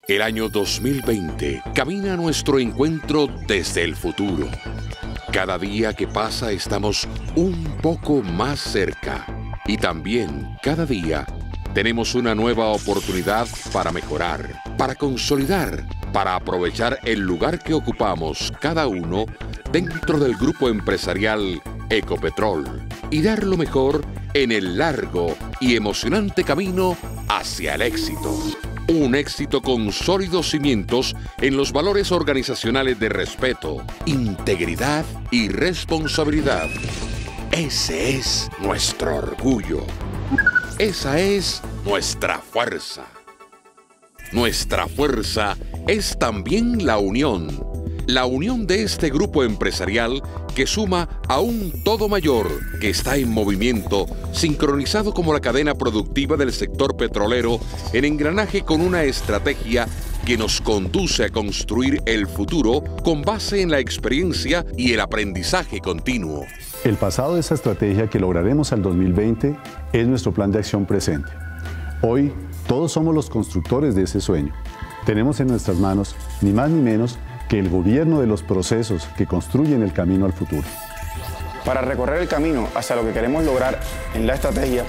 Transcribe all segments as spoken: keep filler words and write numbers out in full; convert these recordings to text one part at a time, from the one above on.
El año dos mil veinte camina a nuestro encuentro desde el futuro. Cada día que pasa estamos un poco más cerca. Y también, cada día, tenemos una nueva oportunidad para mejorar, para consolidar, para aprovechar el lugar que ocupamos cada uno dentro del grupo empresarial Ecopetrol y dar lo mejor en el largo y emocionante camino hacia el éxito. Un éxito con sólidos cimientos en los valores organizacionales de respeto, integridad y responsabilidad. Ese es nuestro orgullo. Esa es nuestra fuerza. Nuestra fuerza es también la unión. La unión de este grupo empresarial que suma a un todo mayor que está en movimiento, sincronizado como la cadena productiva del sector petrolero, en engranaje con una estrategia que nos conduce a construir el futuro con base en la experiencia y el aprendizaje continuo. El pasado de esa estrategia que lograremos al dos mil veinte es nuestro plan de acción presente. Hoy, todos somos los constructores de ese sueño. Tenemos en nuestras manos, ni más ni menos, que el gobierno de los procesos que construyen el camino al futuro. Para recorrer el camino hacia lo que queremos lograr en la estrategia,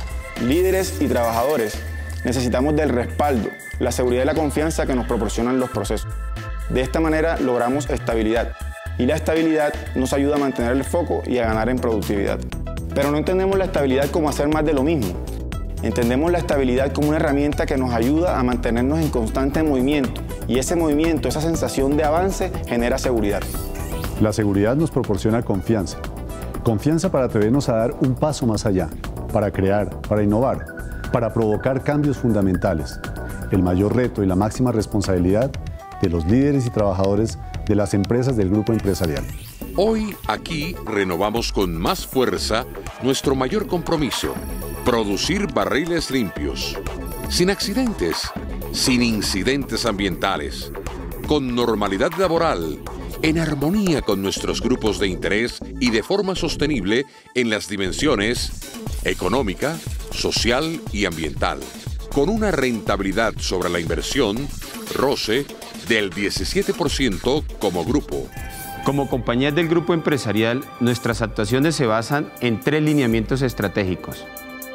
líderes y trabajadores necesitamos del respaldo, la seguridad y la confianza que nos proporcionan los procesos. De esta manera logramos estabilidad, y la estabilidad nos ayuda a mantener el foco y a ganar en productividad. Pero no entendemos la estabilidad como hacer más de lo mismo. Entendemos la estabilidad como una herramienta que nos ayuda a mantenernos en constante movimiento, y ese movimiento, esa sensación de avance, genera seguridad. La seguridad nos proporciona confianza. Confianza para atrevernos a dar un paso más allá, para crear, para innovar, para provocar cambios fundamentales. El mayor reto y la máxima responsabilidad de los líderes y trabajadores de las empresas del grupo empresarial. Hoy, aquí, renovamos con más fuerza nuestro mayor compromiso: producir barriles limpios, sin accidentes, sin incidentes ambientales, con normalidad laboral, en armonía con nuestros grupos de interés y de forma sostenible en las dimensiones económica, social y ambiental, con una rentabilidad sobre la inversión, roce, del diecisiete por ciento como grupo. Como compañías del grupo empresarial, nuestras actuaciones se basan en tres lineamientos estratégicos: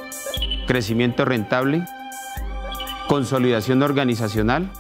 crecimiento rentable, consolidación organizacional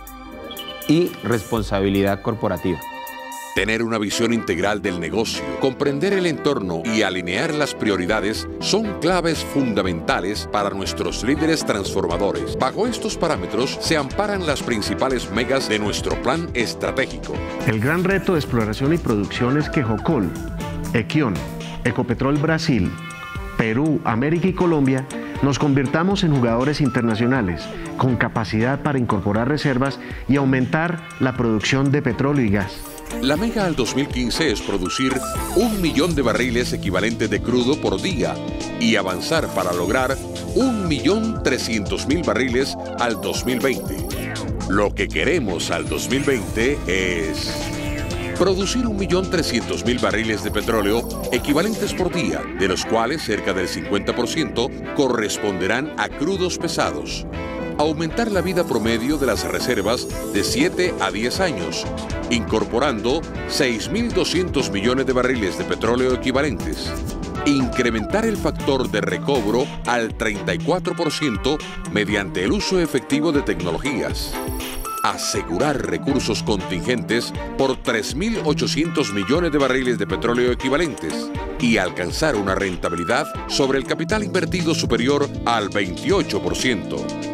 y responsabilidad corporativa. Tener una visión integral del negocio, comprender el entorno y alinear las prioridades son claves fundamentales para nuestros líderes transformadores. Bajo estos parámetros se amparan las principales megas de nuestro plan estratégico. El gran reto de exploración y producción es que Jocol, Equion, Ecopetrol Brasil, Perú, América y Colombia nos convirtamos en jugadores internacionales con capacidad para incorporar reservas y aumentar la producción de petróleo y gas. La mega al dos mil quince es producir un millón de barriles equivalentes de crudo por día y avanzar para lograr un millón trescientos mil barriles al dos mil veinte. Lo que queremos al dos mil veinte es producir un millón trescientos mil barriles de petróleo equivalentes por día, de los cuales cerca del cincuenta por ciento corresponderán a crudos pesados. Aumentar la vida promedio de las reservas de siete a diez años, incorporando seis mil doscientos millones de barriles de petróleo equivalentes. Incrementar el factor de recobro al treinta y cuatro por ciento mediante el uso efectivo de tecnologías. Asegurar recursos contingentes por tres mil ochocientos millones de barriles de petróleo equivalentes y alcanzar una rentabilidad sobre el capital invertido superior al veintiocho por ciento.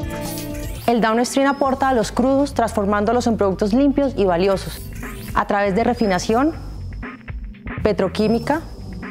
El downstream aporta a los crudos transformándolos en productos limpios y valiosos a través de refinación, petroquímica,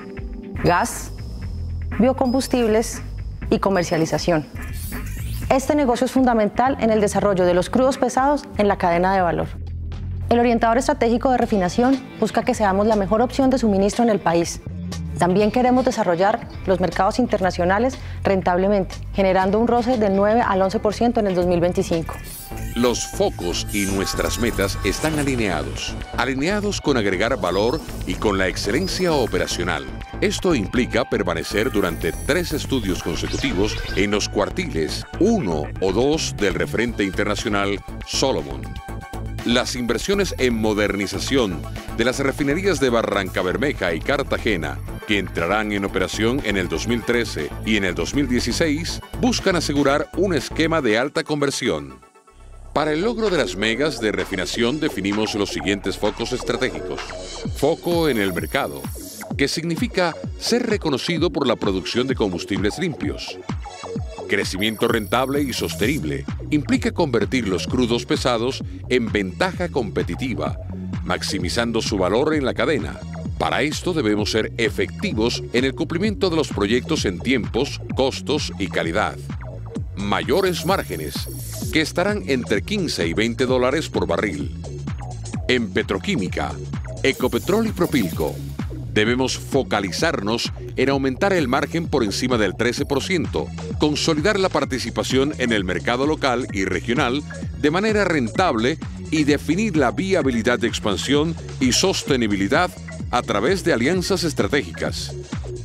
gas, biocombustibles y comercialización. Este negocio es fundamental en el desarrollo de los crudos pesados en la cadena de valor. El orientador estratégico de refinación busca que seamos la mejor opción de suministro en el país. También queremos desarrollar los mercados internacionales rentablemente, generando un roce del nueve al once por ciento en el dos mil veinticinco. Los focos y nuestras metas están alineados, alineados con agregar valor y con la excelencia operacional. Esto implica permanecer durante tres estudios consecutivos en los cuartiles uno o dos del referente internacional Solomon. Las inversiones en modernización de las refinerías de Barrancabermeja y Cartagena, que entrarán en operación en el dos mil trece y en el dos mil dieciséis, buscan asegurar un esquema de alta conversión. Para el logro de las megas de refinación definimos los siguientes focos estratégicos. Foco en el mercado, que significa ser reconocido por la producción de combustibles limpios. Crecimiento rentable y sostenible implica convertir los crudos pesados en ventaja competitiva, maximizando su valor en la cadena. Para esto debemos ser efectivos en el cumplimiento de los proyectos en tiempos, costos y calidad. Mayores márgenes, que estarán entre quince y veinte dólares por barril. En petroquímica, Ecopetrol y Propilco, debemos focalizarnos en aumentar el margen por encima del trece por ciento, consolidar la participación en el mercado local y regional de manera rentable y definir la viabilidad de expansión y sostenibilidad a través de alianzas estratégicas.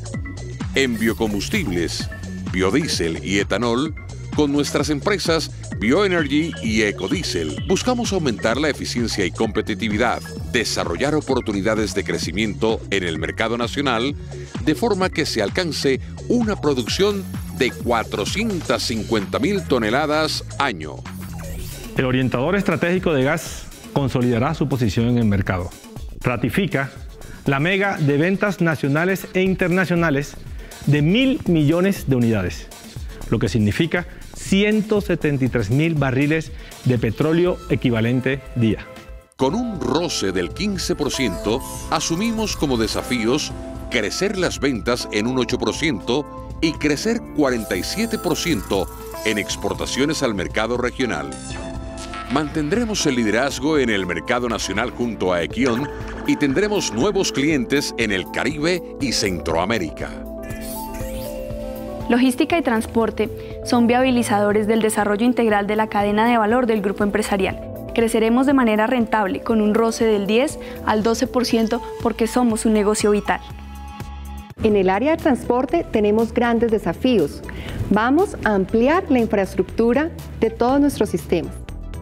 En biocombustibles, biodiesel y etanol, con nuestras empresas Bioenergy y Ecodiesel, buscamos aumentar la eficiencia y competitividad, desarrollar oportunidades de crecimiento en el mercado nacional, de forma que se alcance una producción de cuatrocientas cincuenta mil toneladas año. El orientador estratégico de gas consolidará su posición en el mercado. Ratifica la mega de ventas nacionales e internacionales de mil millones de unidades, lo que significa ciento setenta y tres mil barriles de petróleo equivalente día. Con un roce del quince por ciento, asumimos como desafíos crecer las ventas en un ocho por ciento y crecer cuarenta y siete por ciento en exportaciones al mercado regional. Mantendremos el liderazgo en el mercado nacional junto a Equion y tendremos nuevos clientes en el Caribe y Centroamérica. Logística y transporte son viabilizadores del desarrollo integral de la cadena de valor del grupo empresarial. Creceremos de manera rentable con un roce del diez al doce por ciento porque somos un negocio vital. En el área de transporte tenemos grandes desafíos. Vamos a ampliar la infraestructura de todos nuestros sistemas.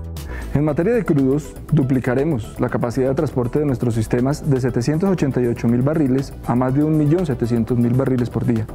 En materia de crudos, duplicaremos la capacidad de transporte de nuestros sistemas de setecientos ochenta y ocho mil barriles a más de un millón setecientos mil barriles por día.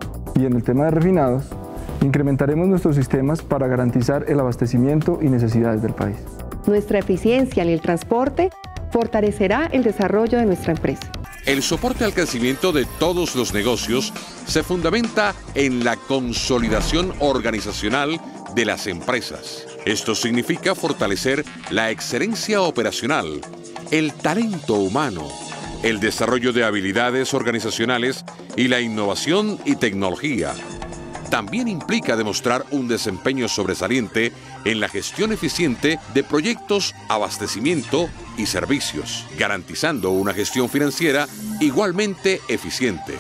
Y en el tema de refinados, incrementaremos nuestros sistemas para garantizar el abastecimiento y necesidades del país. Nuestra eficiencia en el transporte fortalecerá el desarrollo de nuestra empresa. El soporte al crecimiento de todos los negocios se fundamenta en la consolidación organizacional de las empresas. Esto significa fortalecer la excelencia operacional, el talento humano, el desarrollo de habilidades organizacionales y la innovación y tecnología. También implica demostrar un desempeño sobresaliente en la gestión eficiente de proyectos, abastecimiento y servicios, garantizando una gestión financiera igualmente eficiente.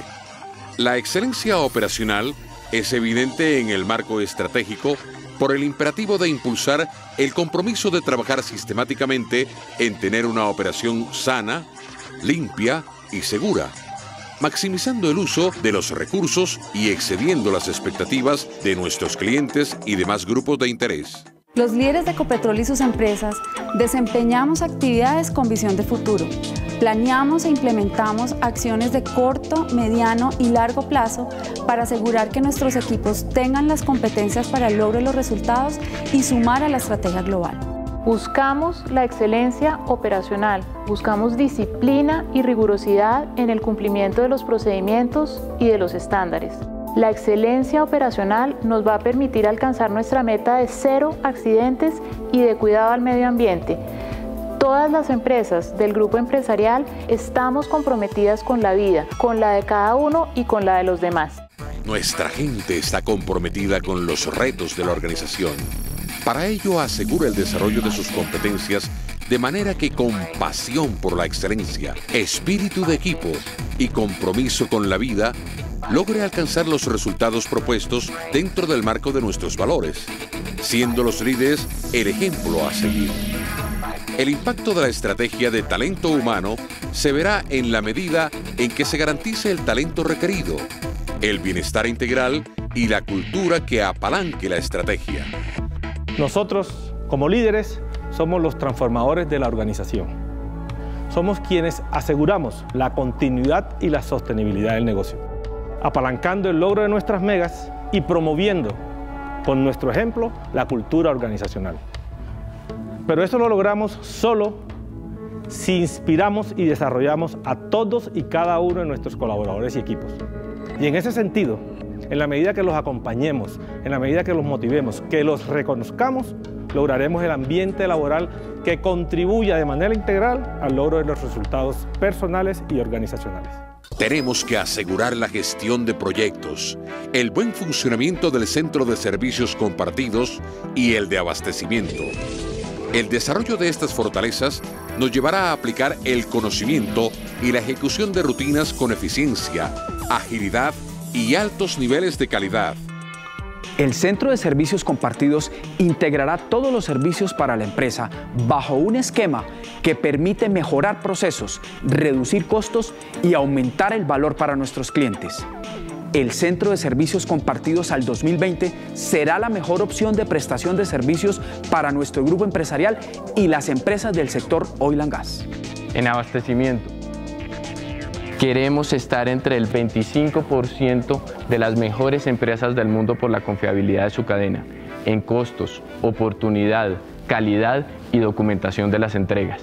La excelencia operacional es evidente en el marco estratégico por el imperativo de impulsar el compromiso de trabajar sistemáticamente en tener una operación sana, limpia y segura, maximizando el uso de los recursos y excediendo las expectativas de nuestros clientes y demás grupos de interés. Los líderes de Ecopetrol y sus empresas desempeñamos actividades con visión de futuro. Planeamos e implementamos acciones de corto, mediano y largo plazo para asegurar que nuestros equipos tengan las competencias para el logro de los resultados y sumar a la estrategia global. Buscamos la excelencia operacional, buscamos disciplina y rigurosidad en el cumplimiento de los procedimientos y de los estándares. La excelencia operacional nos va a permitir alcanzar nuestra meta de cero accidentes y de cuidado al medio ambiente. Todas las empresas del grupo empresarial estamos comprometidas con la vida, con la de cada uno y con la de los demás. Nuestra gente está comprometida con los retos de la organización. Para ello asegura el desarrollo de sus competencias de manera que con pasión por la excelencia, espíritu de equipo y compromiso con la vida, logre alcanzar los resultados propuestos dentro del marco de nuestros valores, siendo los líderes el ejemplo a seguir. El impacto de la estrategia de talento humano se verá en la medida en que se garantice el talento requerido, el bienestar integral y la cultura que apalanque la estrategia. Nosotros, como líderes, somos los transformadores de la organización. Somos quienes aseguramos la continuidad y la sostenibilidad del negocio, apalancando el logro de nuestras megas y promoviendo, con nuestro ejemplo, la cultura organizacional. Pero eso lo logramos solo si inspiramos y desarrollamos a todos y cada uno de nuestros colaboradores y equipos. Y en ese sentido, en la medida que los acompañemos, en la medida que los motivemos, que los reconozcamos, lograremos el ambiente laboral que contribuya de manera integral al logro de los resultados personales y organizacionales. Tenemos que asegurar la gestión de proyectos, el buen funcionamiento del centro de servicios compartidos y el de abastecimiento. El desarrollo de estas fortalezas nos llevará a aplicar el conocimiento y la ejecución de rutinas con eficiencia, agilidad y altos niveles de calidad. El Centro de Servicios Compartidos integrará todos los servicios para la empresa bajo un esquema que permite mejorar procesos, reducir costos y aumentar el valor para nuestros clientes. El Centro de Servicios Compartidos al dos mil veinte será la mejor opción de prestación de servicios para nuestro grupo empresarial y las empresas del sector Oil and Gas. En abastecimiento, queremos estar entre el veinticinco por ciento de las mejores empresas del mundo por la confiabilidad de su cadena, en costos, oportunidad, calidad y documentación de las entregas.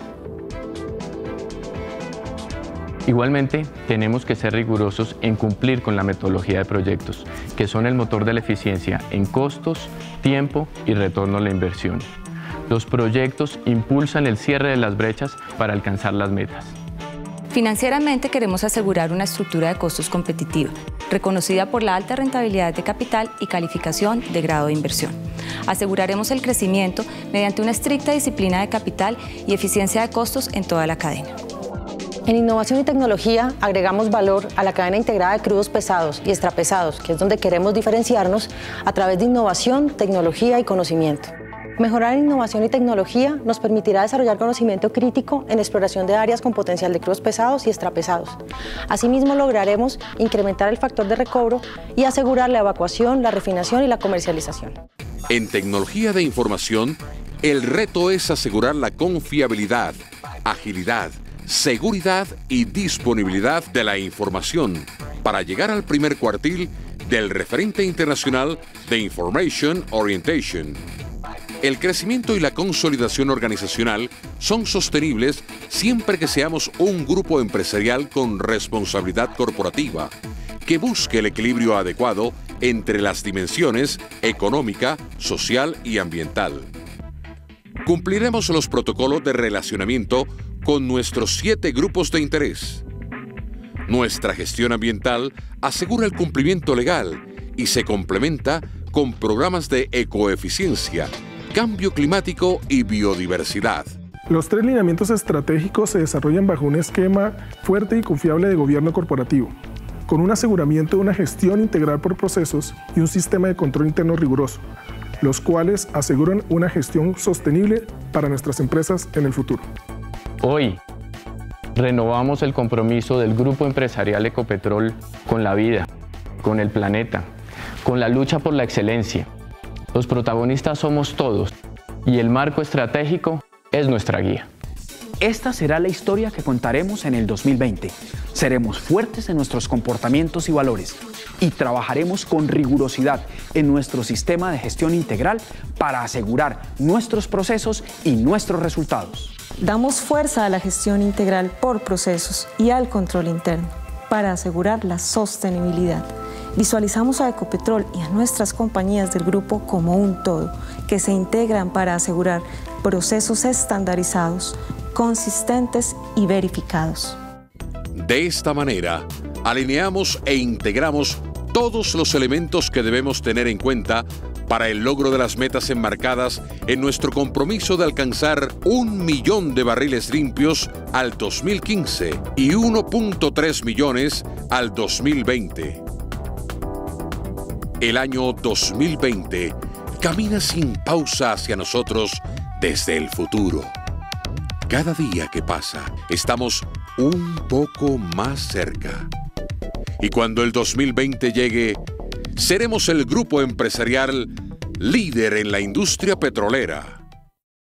Igualmente, tenemos que ser rigurosos en cumplir con la metodología de proyectos, que son el motor de la eficiencia en costos, tiempo y retorno a la inversión. Los proyectos impulsan el cierre de las brechas para alcanzar las metas. Financieramente queremos asegurar una estructura de costos competitiva, reconocida por la alta rentabilidad de capital y calificación de grado de inversión. Aseguraremos el crecimiento mediante una estricta disciplina de capital y eficiencia de costos en toda la cadena. En innovación y tecnología agregamos valor a la cadena integrada de crudos pesados y extrapesados, que es donde queremos diferenciarnos a través de innovación, tecnología y conocimiento. Mejorar en innovación y tecnología nos permitirá desarrollar conocimiento crítico en exploración de áreas con potencial de crudos pesados y extrapesados. Asimismo, lograremos incrementar el factor de recobro y asegurar la evacuación, la refinación y la comercialización. En tecnología de información, el reto es asegurar la confiabilidad, agilidad, seguridad y disponibilidad de la información para llegar al primer cuartil del referente internacional de Information Orientation. El crecimiento y la consolidación organizacional son sostenibles siempre que seamos un grupo empresarial con responsabilidad corporativa, que busque el equilibrio adecuado entre las dimensiones económica, social y ambiental. Cumpliremos los protocolos de relacionamiento con nuestros siete grupos de interés. Nuestra gestión ambiental asegura el cumplimiento legal y se complementa con programas de ecoeficiencia, cambio climático y biodiversidad. Los tres lineamientos estratégicos se desarrollan bajo un esquema fuerte y confiable de gobierno corporativo, con un aseguramiento de una gestión integral por procesos y un sistema de control interno riguroso, los cuales aseguran una gestión sostenible para nuestras empresas en el futuro. Hoy, renovamos el compromiso del Grupo Empresarial Ecopetrol con la vida, con el planeta, con la lucha por la excelencia. Los protagonistas somos todos y el marco estratégico es nuestra guía. Esta será la historia que contaremos en el dos mil veinte. Seremos fuertes en nuestros comportamientos y valores y trabajaremos con rigurosidad en nuestro sistema de gestión integral para asegurar nuestros procesos y nuestros resultados. Damos fuerza a la gestión integral por procesos y al control interno para asegurar la sostenibilidad. Visualizamos a Ecopetrol y a nuestras compañías del grupo como un todo, que se integran para asegurar procesos estandarizados, consistentes y verificados. De esta manera, alineamos e integramos todos los elementos que debemos tener en cuenta para el logro de las metas enmarcadas en nuestro compromiso de alcanzar un millón de barriles limpios al dos mil quince y uno punto tres millones al dos mil veinte. El año dos mil veinte camina sin pausa hacia nosotros desde el futuro. Cada día que pasa, estamos un poco más cerca. Y cuando el dos mil veinte llegue, seremos el grupo empresarial líder en la industria petrolera.